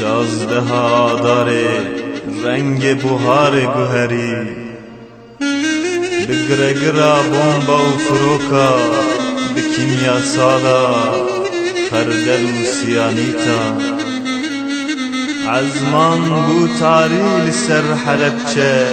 شازده داره رنگ بهار گوهری، بگرگرا بومبا و فروکا بکیمیا سالا خردل و سیانیتا، عزمان بو تاری لسر حلبچه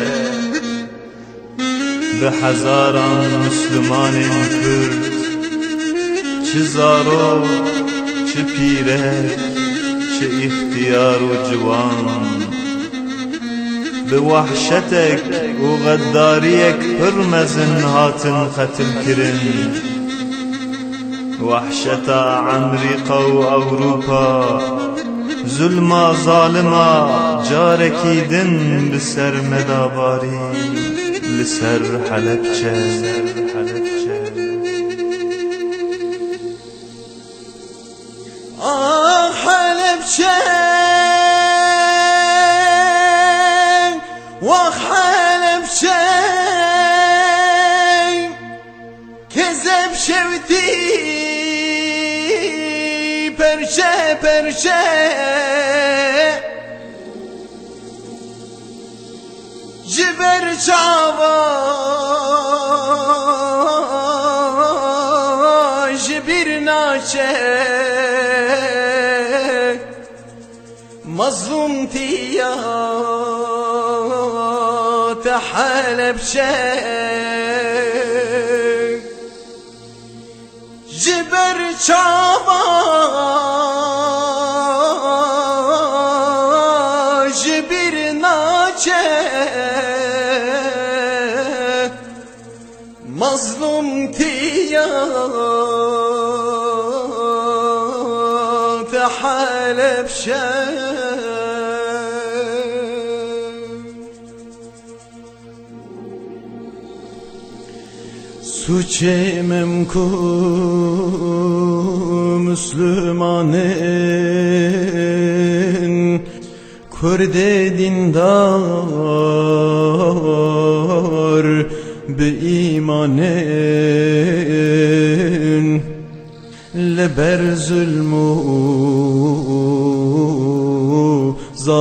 به هزاران مسلمان کرد، چه زارو چه پیره چه اختیار و جوان، به وحشتک و غداریک پرمزن هاتن قتل کرن، وحشتا امریکا و اوروپا ظلما ظالما جارکی دن بسر مداباری لسر حلبچه. حلبچه وحلبچه كذب شوتي پرچه پرچه جبر چاوا جبر ناچه مظلوم تيا حلبچه جبر چاوا جبر ناچه مظلوم تيا حلبچه. سوچم کو مسلمانن کرد دیندار به ایمانن لبر ظلم و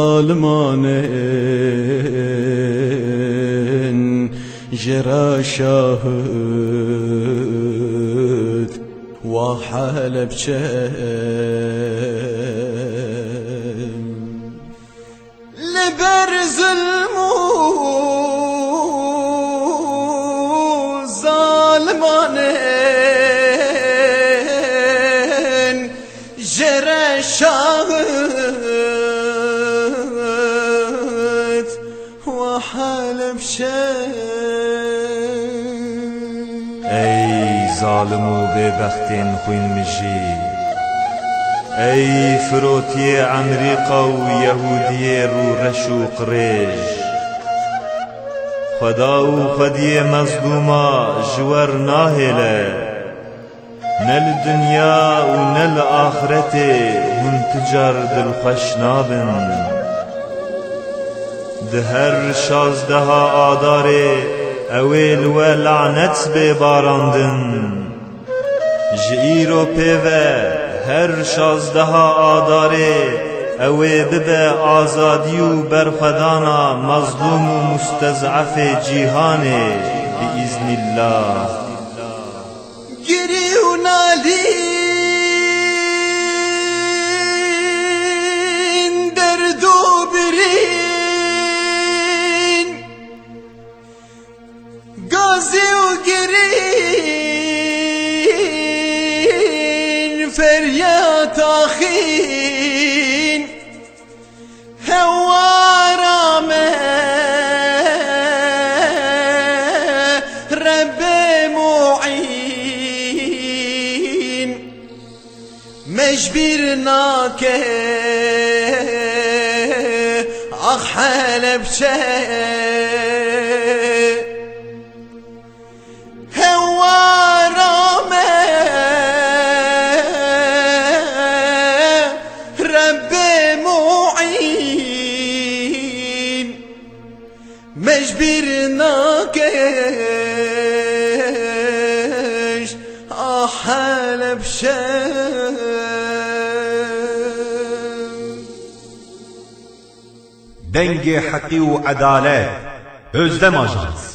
ظالمانن جرا شاهد و حلبچه لبر ظلم و ظالمانن جرا شاهد و حلبچه. ای ظالم و ببختین خوین مجی، ای فروتی امریکا و یهودی رو رش و قریش، خدا و خدی مظلوما جور ناهله، نل دنیا و نل آخرت هن تجار دلخوش نابن، ده هر 16 آداره اویل و لعنت بباراندن، جئیرو پیوه هر 16 آداره اوی ببه آزادی و برخدانا مظلوم و مستضعف جیهانه بإذن الله. گری و نالین درد و برین گازی و گرین فریاد آخین هوارامه رب معین مجبر ناکه آخ حلبچه مجبر ناکش حلبچه. دنگ حقی و عدالت. Özlem Ajans.